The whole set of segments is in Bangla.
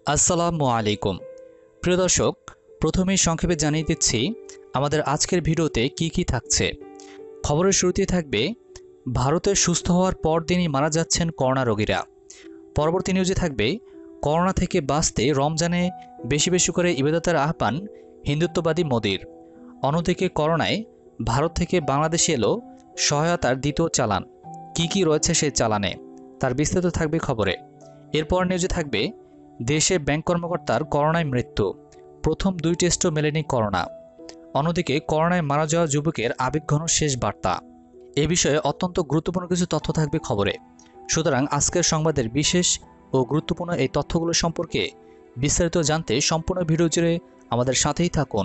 আসসালামু আলাইকুম। প্রিয় দর্শক, প্রথমেই সংক্ষেপে জানিয়ে দিচ্ছি আমাদের আজকের ভিডিওতে কি থাকছে। খবরের শুরুতেই থাকবে ভারতে সুস্থ হওয়ার পরদিনই মারা যাচ্ছেন করোনা রোগীরা। পরবর্তী নিউজে থাকবে করোনা থেকে বাঁচতে রমজানে বেশি বেশি করে ইবাদতের আহ্বান হিন্দুত্ববাদী মোদির। অন্যদিকে করোনায় ভারত থেকে বাংলাদেশে এলো সহায়তার দ্বিতীয় চালান। কি রয়েছে সেই চালানে, তার বিস্তারিত থাকবে খবরে। এরপর নিউজে থাকবে দেশে ব্যাংক কর্মকর্তার করোনায় মৃত্যু, প্রথম 2 টেস্টও মেলেনি করোনা। অন্যদিকে করোনায় মারা যাওয়া যুবকের আবেগঘন শেষ বার্তা। এ বিষয়ে অত্যন্ত গুরুত্বপূর্ণ কিছু তথ্য থাকবে খবরে। সুতরাং আজকের সংবাদের বিশেষ ও গুরুত্বপূর্ণ এই তথ্যগুলো সম্পর্কে বিস্তারিত জানতে সম্পূর্ণ ভিডিও জুড়ে আমাদের সাথেই থাকুন।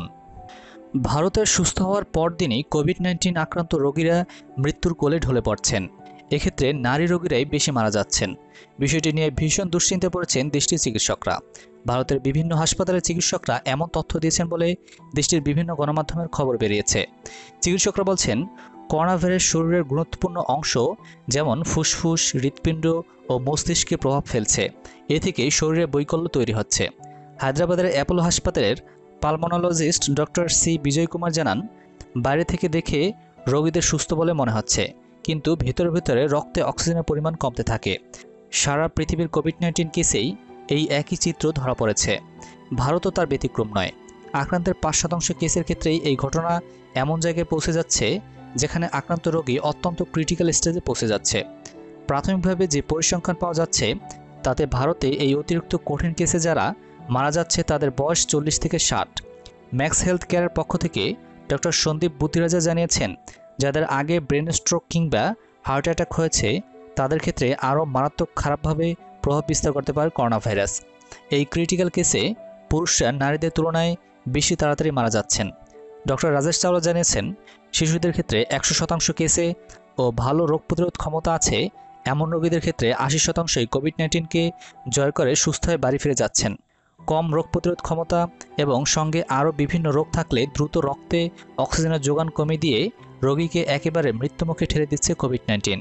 ভারতের সুস্থ হওয়ার পরদিনই কোভিড-19 আক্রান্ত রোগীরা মৃত্যুর কোলে ঢলে পড়ছেন। এক্ষেত্রে নারী রোগীরাই বেশি মারা যাচ্ছেন। বিষয়টি নিয়ে ভীষণ দুশ্চিন্তায় পড়েছেন দেশটির চিকিৎসকরা। ভারতের বিভিন্ন হাসপাতালের চিকিৎসকরা এমন তথ্য দিয়েছেন বলে দেশটির বিভিন্ন গণমাধ্যমের খবর বেরিয়েছে। চিকিৎসকরা বলছেন, করোনা ভাইরাস শরীরের গুরুত্বপূর্ণ অংশ যেমন ফুসফুস, হৃৎপিণ্ড ও মস্তিষ্কে প্রভাব ফেলছে। এ থেকেই শরীরে বৈকল্য তৈরি হচ্ছে। হায়দ্রাবাদের অ্যাপোলো হাসপাতালের pulmonologist doctor C Vijay Kumar জানান, বাইরে থেকে দেখে রোগীদের সুস্থ বলে মনে হচ্ছে, কিন্তু ভেতরে ভেতরে রক্তে অক্সিজেনের পরিমাণ কমতে থাকে। সারা পৃথিবীর কোভিড-19 কেসেই এই একই চিত্র ধরা পড়েছে। ভারতও তার ব্যতিক্রম নয়। আক্রান্তের 5% কেসের ক্ষেত্রেই এই ঘটনা এমন জায়গায় পৌঁছে যাচ্ছে যেখানে আক্রান্ত রোগী অত্যন্ত ক্রিটিক্যাল স্টেজে পৌঁছে যাচ্ছে। প্রাথমিকভাবে যে পরিসংখ্যান পাওয়া যাচ্ছে তাতে ভারতে এই অতিরিক্ত কঠিন কেসে যারা মারা যাচ্ছে তাদের বয়স 40 থেকে 60। ম্যাক্স হেলথ কেয়ারের পক্ষ থেকে ডক্টর সন্দীপ বুদ্ধিরাজা জানিয়েছেন, যাদের আগে ব্রেন স্ট্রোক কিংবা হার্ট অ্যাটাক হয়েছে তাদের ক্ষেত্রে আরও মারাত্মক খারাপভাবে প্রভাব বিস্তার করতে পারে করোনা ভাইরাস। এই ক্রিটিক্যাল কেসে পুরুষরা নারীদের তুলনায় বেশি তাড়াতাড়ি মারা যাচ্ছেন। ডক্টর রাজেশ চাওলা জানিয়েছেন, শিশুদের ক্ষেত্রে 100% কেসে ও ভালো রোগ প্রতিরোধ ক্ষমতা আছে এমন রোগীদের ক্ষেত্রে 80%ই কোভিড-19কে জয় করে সুস্থ হয়ে বাড়ি ফিরে যাচ্ছেন। কম রোগ প্রতিরোধ ক্ষমতা এবং সঙ্গে আরও বিভিন্ন রোগ থাকলে দ্রুত রক্তে অক্সিজেনের যোগান কমিয়ে দিয়ে রোগীকে একেবারে মৃত্যুমুখে ঠেলে দিচ্ছে কোভিড-19।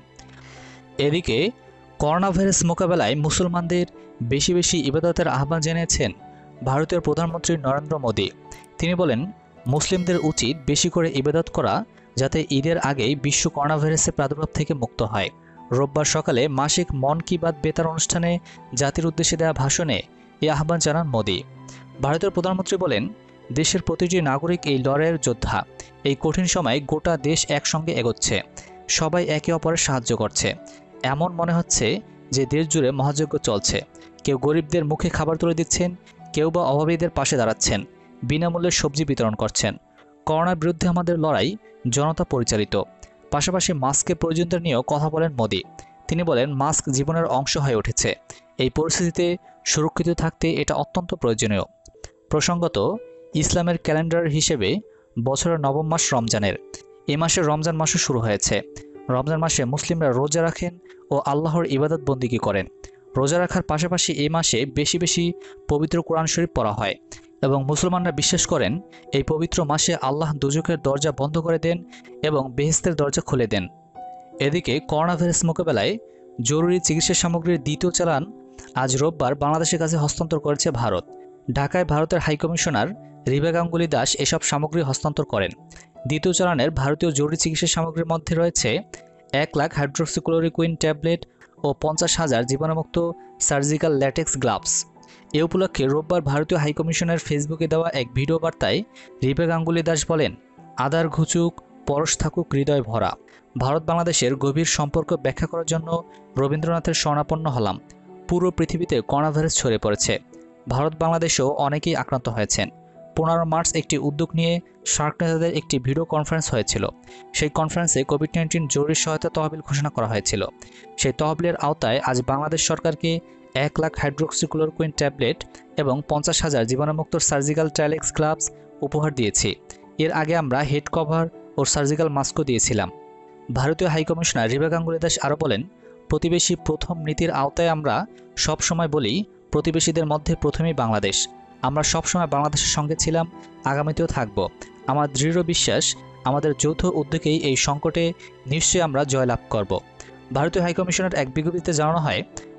এদিকে করোনা ভাইরাস মোকাবেলায় মুসলমানদের বেশি বেশি ইবাদতের আহ্বান জানিয়েছেন ভারতীয় প্রধানমন্ত্রী নরেন্দ্র মোদী। তিনি বলেন, মুসলিমদের উচিত বেশি করে ইবাদত করা যাতে ঈদের আগেই বিশ্ব করোনা ভাইরাসের প্রাদুর্ভাব থেকে মুক্ত হয়। রোববার সকালে মাসিক মন কি বাত বেতার অনুষ্ঠানে জাতির উদ্দেশ্যে দেওয়া ভাষণে এই আহ্বান জানান মোদী। ভারতের প্রধানমন্ত্রী বলেন, দেশের প্রতিটি নাগরিক এই লড়াইয়ের যোদ্ধা। এই কঠিন সময়ে গোটা দেশ একসঙ্গে এগোচ্ছে, সবাই একে অপরের সাহায্য করছে। এমন মনে হচ্ছে যে দেশ জুড়ে মহাযজ্ঞ চলছে। কেউ গরিবদের মুখে খাবার তুলে দিচ্ছেন, কেউ বা অভাবীদের পাশে দাঁড়াচ্ছেন, বিনামূল্যে সবজি বিতরণ করছেন। করোনার বিরুদ্ধে আমাদের লড়াই জনতা পরিচালিত। পাশাপাশি মাস্কের প্রয়োজনীয়তা নিয়েও কথা বলেন মোদী। তিনি বলেন, মাস্ক জীবনের অংশ হয়ে উঠেছে। এই পরিস্থিতিতে সুরক্ষিত থাকতে এটা অত্যন্ত প্রয়োজনীয়। প্রসঙ্গত, ইসলামের ক্যালেন্ডার হিসেবে বছরের 9ম মাস রমজানের। এ মাসে রমজান মাসও শুরু হয়েছে। রমজান মাসে মুসলিমরা রোজা রাখেন ও আল্লাহর ইবাদত বন্দিগি করেন। রোজা রাখার পাশাপাশি এই মাসে বেশি বেশি পবিত্র কোরআন শরীফ পড়া হয় এবং মুসলমানরা বিশ্বাস করেন এই পবিত্র মাসে আল্লাহ দুজকের দরজা বন্ধ করে দেন এবং বেহেশতের দরজা খুলে দেন। এদিকে করোনা ভাইরাস মোকাবেলায় জরুরি চিকিৎসা সামগ্রীর দ্বিতীয় চালান আজ রোববার বাংলাদেশের কাছে হস্তান্তর করেছে ভারত। ঢাকায় ভারতের হাইকমিশনার রিবা গাঙ্গুলি দাস এসব সামগ্রী হস্তান্তর করেন। দ্বিতীয় চালানের ভারতীয় জরুরি চিকিৎসা সামগ্রীর মধ্যে রয়েছে 1 লাখ হাইড্রোক্সিক্লোরোকুইন ট্যাবলেট ও 50,000 জীবাণুমুক্ত সার্জিক্যাল ল্যাটেক্স গ্লাভস। এ উপলক্ষে রোববার ভারতীয় হাইকমিশনের ফেসবুকে দেওয়া এক ভিডিও বার্তায় রিবা গাঙ্গুলি দাস বলেন, আদার ঘুচুক, পরশ থাকুক হৃদয় ভরা। ভারত বাংলাদেশের গভীর সম্পর্ক ব্যাখ্যা করার জন্য রবীন্দ্রনাথের শরণাপন্ন হলাম। পুরো পৃথিবীতে করোনা ভাইরাস ছড়িয়ে পড়েছে। ভারত বাংলাদেশেও অনেকেই আক্রান্ত হয়েছেন। 15 মার্চ একটি উদ্যোগ নিয়ে সার্ক নেতাদের একটি ভিডিও কনফারেন্স হয়েছিল। সেই কনফারেন্সে কোভিড-19 জরুরি সহায়তা তহবিল ঘোষণা করা হয়েছিল। সেই তহবিলের আওতায় আজ বাংলাদেশ সরকারকে 1 লাখ হাইড্রোক্সিক্লোরোকুইন ট্যাবলেট এবং 50,000 জীবাণুমুক্ত সার্জিক্যাল ট্যালেক্স গ্লাভস উপহার দিয়েছি। এর আগে আমরা হেড কভার ও সার্জিক্যাল মাস্কও দিয়েছিলাম। ভারতীয় হাইকমিশনার রিবা গাঙ্গুলি দাস আরও বলেন, প্রতিবেশী প্রথম নীতির আওতায় আমরা সবসময় বলি প্রতিবেশীদের মধ্যে প্রথমেই বাংলাদেশ। আমরা সবসময় বাংলাদেশের সঙ্গে ছিলাম, আগামীতেও থাকব। আমার দৃঢ় বিশ্বাস আমাদের যৌথ উদ্যোগেই এই সংকটে নিশ্চয়ই আমরা জয়লাভ করব। ভারতীয় হাইকমিশনের এক বিজ্ঞপ্তিতে জানানো হয়,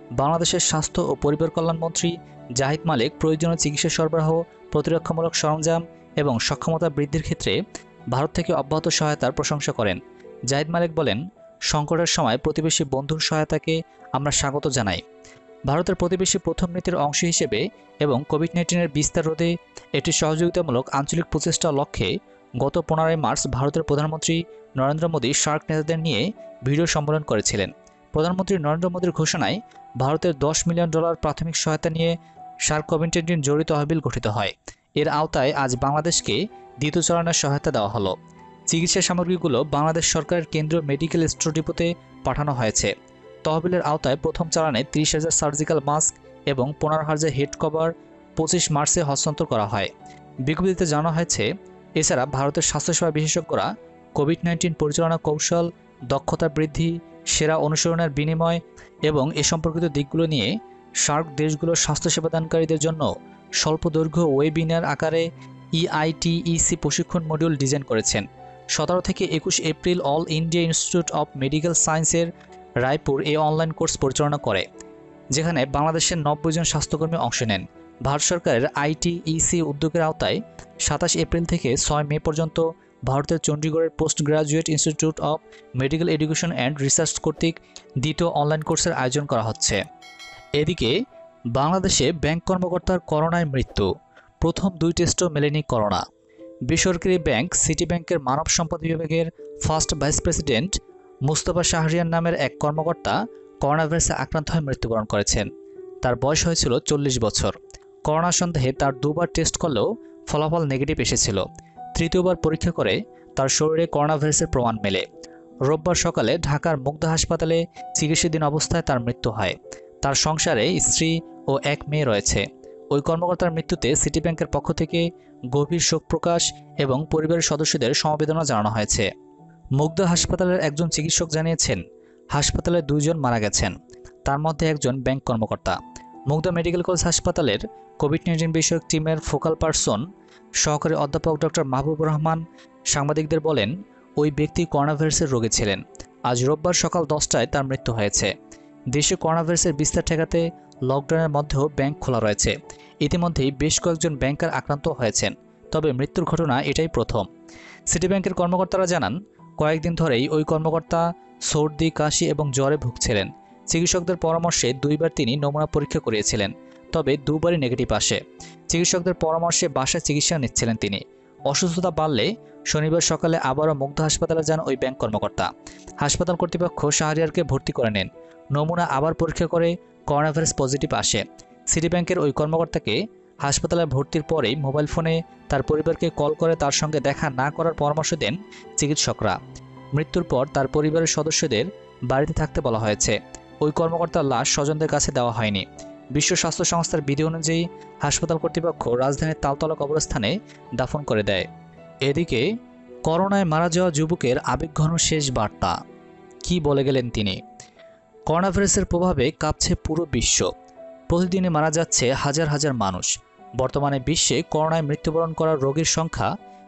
বাংলাদেশের স্বাস্থ্য ও পরিবার কল্যাণ মন্ত্রী জাহিদ মালিক প্রয়োজনীয় চিকিৎসা সরবরাহ, প্রতিরক্ষামূলক সরঞ্জাম এবং সক্ষমতা বৃদ্ধির ক্ষেত্রে ভারত থেকে অব্যাহত সহায়তার প্রশংসা করেন। জাহিদ মালিক বলেন, সংকটের সময় প্রতিবেশী বন্ধুর সহায়তাকে আমরা স্বাগত জানাই। ভারতের প্রতিবেশী প্রথম নীতির অংশ হিসেবে এবং কোভিড-19-এর বিস্তার রোধে একটি সহযোগিতামূলক আঞ্চলিক প্রচেষ্টা লক্ষ্যে গত 15 মার্চ ভারতের প্রধানমন্ত্রী নরেন্দ্র মোদী সার্ক নেতাদের নিয়ে ভিডিও সম্মেলন করেছিলেন। প্রধানমন্ত্রী নরেন্দ্র মোদীর ঘোষণায় ভারতের $10 মিলিয়ন প্রাথমিক সহায়তা নিয়ে সার্ক কোভিড-19 জড়িত তহবিল গঠিত হয়। এর আওতায় আজ বাংলাদেশকে দ্বিতীয় চরণের সহায়তা দেওয়া হলো। চিকিৎসা সামগ্রীগুলো বাংলাদেশ সরকারের কেন্দ্রীয় মেডিকেল স্টোর ডিপোতে পাঠানো হয়েছে। তহবিলের আওতায় প্রথম চালানে 30,000 সার্জিক্যাল মাস্ক এবং 15,000 হেড কভার 25 মার্চে হস্তান্তর করা হয়। বিজ্ঞপ্তিতে জানানো হয়েছে, এছাড়া ভারতের স্বাস্থ্যসেবা বিশেষজ্ঞরা কোভিড-19 পরিচালনা কৌশল, দক্ষতা বৃদ্ধি, সেরা অনুসরণের বিনিময় এবং এ সম্পর্কিত দিকগুলো নিয়ে সার্ক দেশগুলোর স্বাস্থ্যসেবা দানকারীদের জন্য স্বল্পদৈর্ঘ্য ওয়েবিনার আকারে EITEC প্রশিক্ষণ মডিউল ডিজাইন করেছেন। 17 থেকে 21 April All India Institute of Medical সায়েন্সের রায়পুর এই অনলাইন কোর্স পরিচালনা করে, যেখানে বাংলাদেশের 90 জন স্বাস্থ্যকর্মী অংশ নেন। ভারত সরকারের ITEC উদ্যোগের আওতায় 27 এপ্রিল থেকে 6 মে পর্যন্ত ভারতের চণ্ডীগড়ের Post Graduate Institute of Medical Education and Research কর্তৃক দ্বিতীয় অনলাইন কোর্সের আয়োজন করা হচ্ছে। এদিকে বাংলাদেশে ব্যাংক কর্মকর্তার করোনায় মৃত্যু, প্রথম 2 টেস্টও মেলেনি করোনা। বেসরকারি ব্যাংক সিটি ব্যাংকের মানব সম্পদ বিভাগের first vice president Mustafa Shahriar নামের এক কর্মকর্তা করোনা ভাইরাসে আক্রান্ত হয়ে মৃত্যুবরণ করেছেন। তার বয়স হয়েছিল 40 বছর। করোনা সন্দেহে তার 2বার টেস্ট করলেও ফলাফল নেগেটিভ এসেছিল। তৃতীয়বার পরীক্ষা করে তার শরীরে করোনা ভাইরাসের প্রমাণ মেলে। রোববার সকালে ঢাকার মুগদা হাসপাতালে চিকিৎসাধীন অবস্থায় তার মৃত্যু হয়। তার সংসারে স্ত্রী ও এক মেয়ে রয়েছে। ওই কর্মকর্তার মৃত্যুতে সিটি ব্যাংকের পক্ষ থেকে গভীর শোক প্রকাশ এবং পরিবারের সদস্যদের সমবেদনা জানানো হয়েছে। মুগদা হাসপাতালের একজন চিকিৎসক জানিয়েছেন, হাসপাতালে 2 জন মারা গেছেন, তার মধ্যে একজন ব্যাংক কর্মকর্তা। মুগদা মেডিকেল কলেজ হাসপাতালের কোভিড-19 বিষয়ক টিমের ফোকাল পারসন সহকারী অধ্যাপক ডক্টর মাহবুবুর রহমান সাংবাদিকদের বলেন, ওই ব্যক্তি করোনা ভাইরাসের রোগী ছিলেন। আজ রোববার সকাল 10টায় তার মৃত্যু হয়েছে। দেশে করোনা ভাইরাসের বিস্তার ঠেকাতে লকডাউনের মধ্যেও ব্যাংক খোলা রয়েছে। ইতিমধ্যেই বেশ কয়েকজন ব্যাংকার আক্রান্ত হয়েছেন, তবে মৃত্যুর ঘটনা এটাই প্রথম। সিটি ব্যাংকের কর্মকর্তারা জানান, কয়েকদিন ধরেই ওই কর্মকর্তা সর্দি, কাশি এবং জ্বরে ভুগছিলেন। চিকিৎসকদের পরামর্শে 2বার তিনি নমুনা পরীক্ষা করিয়েছিলেন, তবে 2বারই নেগেটিভ আসে। চিকিৎসকদের পরামর্শে বাসায় চিকিৎসা নিচ্ছিলেন তিনি। অসুস্থতা বাড়লে শনিবার সকালে আবারও মুগদা হাসপাতালে যান ওই ব্যাংক কর্মকর্তা। হাসপাতাল কর্তৃপক্ষ শাহরিয়ারকে ভর্তি করে নেন। নমুনা আবার পরীক্ষা করে করোনা ভাইরাস পজিটিভ আসে। সিটি ব্যাংকের ওই কর্মকর্তাকে হাসপাতালে ভর্তির পরেই মোবাইল ফোনে তার পরিবারকে কল করে তার সঙ্গে দেখা না করার পরামর্শ দেন চিকিৎসকরা। মৃত্যুর পর তার পরিবারের সদস্যদের বাড়িতে থাকতে বলা হয়েছে। ওই কর্মকর্তার লাশ স্বজনদের কাছে দেওয়া হয়নি। বিশ্ব স্বাস্থ্য সংস্থার বিধি অনুযায়ী হাসপাতাল কর্তৃপক্ষ রাজধানীর তালতলা কবরস্থানে দাফন করে দেয়। এদিকে করোনায় মারা যাওয়া যুবকের আবেগঘন শেষ বার্তা, কি বলে গেলেন তিনি? করোনা ভাইরাসের প্রভাবে কাঁপছে পুরো বিশ্ব। প্রতিদিনই মারা যাচ্ছে হাজার হাজার মানুষ। বর্তমানে বিশ্বে করোনায় মৃত্যুবরণ করা রোগীর সংখ্যা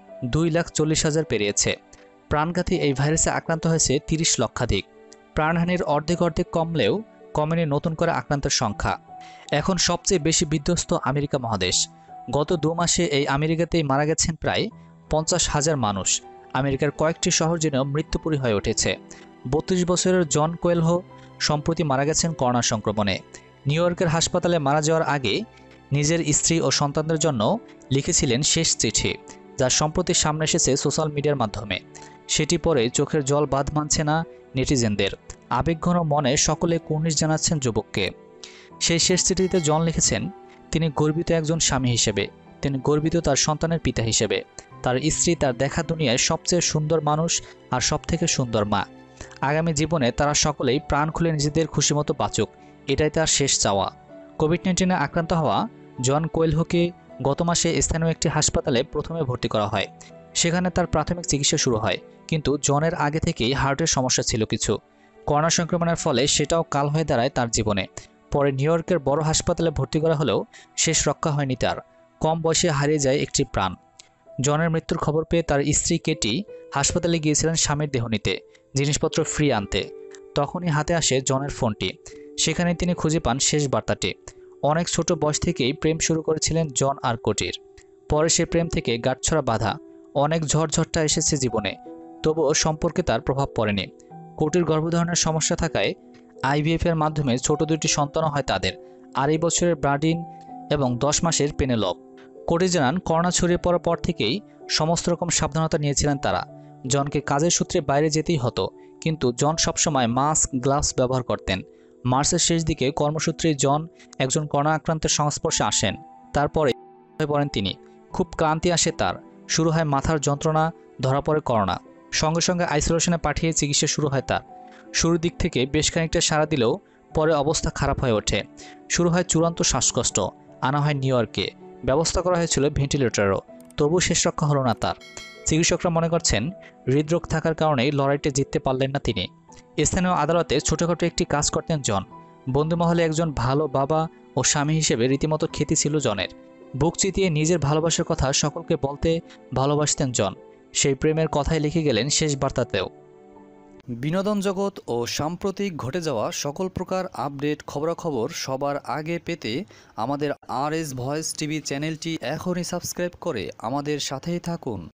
2,40,000 পেরিয়েছে। প্রাণঘাতী এই ভাইরাসে আক্রান্ত হয়েছে 30 লক্ষাধিক। প্রাণহানির অর্ধেক কমলেও কমেনি নতুন করে আক্রান্তের সংখ্যা। এখন সবচেয়ে বেশি বিধ্বস্ত আমেরিকা মহাদেশ। গত 2 মাসে এই আমেরিকাতেই মারা গেছেন প্রায় 50,000 মানুষ। আমেরিকার কয়েকটি শহর যেন মৃত্যুপুরী হয়ে উঠেছে। 32 বছরের জন কোয়েলহো সম্প্রতি মারা গেছেন করোনা সংক্রমণে। নিউ ইয়র্কের হাসপাতালে মারা যাওয়ার আগে নিজের স্ত্রী ও সন্তানদের জন্য লিখেছিলেন শেষ চিঠি, যা সম্প্রতি সামনে এসেছে সোশ্যাল মিডিয়ার মাধ্যমে। সেটি পরে চোখের জল বাঁধ মানছে না নেটিজেনদের। আবেগঘন মনে সকলে কুর্নিশ জানাচ্ছেন যুবককে। সেই শেষ চিঠিতে জন লিখেছেন, তিনি গর্বিত একজন স্বামী হিসেবে, তিনি গর্বিত তার সন্তানের পিতা হিসেবে। তার স্ত্রী তার দেখা দুনিয়ায় সবচেয়ে সুন্দর মানুষ আর সবথেকে সুন্দর মা। আগামী জীবনে তারা সকলেই প্রাণ খুলে নিজেদের খুশিমতো বাঁচুক, এটাই তার শেষ চাওয়া। কোভিড-19 আক্রান্ত হওয়া জন কোয়েলহোকে গত মাসে স্থানীয় একটি হাসপাতালে প্রথমে ভর্তি করা হয়। সেখানে তার প্রাথমিক চিকিৎসা শুরু হয়, কিন্তু জনের আগে থেকেই হার্টের সমস্যা ছিল কিছু। করোনা সংক্রমণের ফলে সেটাও কাল হয়ে দাঁড়ায় তার জীবনে। পরে নিউ ইয়র্কের বড় হাসপাতালে ভর্তি করা হলেও শেষ রক্ষা হয়নি তার। কম বয়সে হারিয়ে যায় একটি প্রাণ। জনের মৃত্যুর খবর পেয়ে তার স্ত্রী কেটি হাসপাতালে গিয়েছিলেন স্বামীর দেহ নিতে, জিনিসপত্র ফ্রি আনতে। তখনই হাতে আসে জনের ফোনটি। সেখানে তিনি খুঁজে পান শেষ বার্তাটি। অনেক ছোট বয়স থেকেই প্রেম শুরু করেছিলেন জন আর কোটির। পরে সে প্রেম থেকে গাঁটছড়া বাঁধা। অনেক ঝড়ঝট্টা এসেছে জীবনে, তবুও সম্পর্কে তার প্রভাব পড়েনি। কোটির গর্ভধারণের সমস্যা থাকায় আইভিএফ এর মাধ্যমে ছোট দুটি সন্তানও হয় তাদের, 2.5 বছরের ব্রাডিন এবং 10 মাসের পেনেলপ। কোটি জানান, করোনা ছড়িয়ে পড়ার পর থেকেই সমস্ত রকম সাবধানতা নিয়েছিলেন তারা। জনকে কাজের সূত্রে বাইরে যেতেই হতো, কিন্তু জন সবসময় মাস্ক, গ্লাভস ব্যবহার করতেন। মার্চের শেষ দিকে কর্মসূত্রে জন একজন করোনা আক্রান্তের সংস্পর্শে আসেন। তারপরে হয়ে পড়েন তিনি। খুব ক্লান্তি আসে তার, শুরু হয় মাথার যন্ত্রণা, ধরা পড়ে করোনা। সঙ্গে সঙ্গে আইসোলেশনে পাঠিয়ে চিকিৎসা শুরু হয় তার। শুরুর দিক থেকে বেশ খানিকটা সাড়া দিলেও পরে অবস্থা খারাপ হয়ে ওঠে। শুরু হয় চূড়ান্ত শ্বাসকষ্ট, আনা হয় নিউ ইয়র্কে, ব্যবস্থা করা হয়েছিল ভেন্টিলেটরেরও, তবু শেষ রক্ষা হলো না তার। চিকিৎসকরা মনে করছেন হৃদরোগ থাকার কারণেই লড়াইটা জিততে পারলেন না তিনি। স্থানীয় আদালতে ছোটখাটো একটি কাজ করতেন জন। বন্ধুমহলে একজন ভালো বাবা ও স্বামী হিসেবে রীতিমতো খ্যাতি ছিল জনের। বুক চিতিয়ে নিজের ভালোবাসার কথা সকলকে বলতে ভালোবাসতেন জন। সেই প্রেমের কথাই লিখে গেলেন শেষ বার্তাতেও। বিনোদন জগৎ ও সাম্প্রতিক ঘটে যাওয়া সকল প্রকার আপডেট, খবরাখবর সবার আগে পেতে আমাদের RS ভয়েস টিভি চ্যানেলটি এখনই সাবস্ক্রাইব করে আমাদের সাথেই থাকুন।